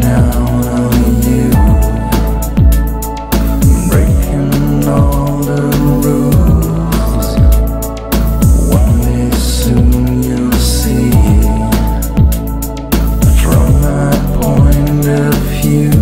down on you, breaking all the rules. One day soon you'll see, from my point of view.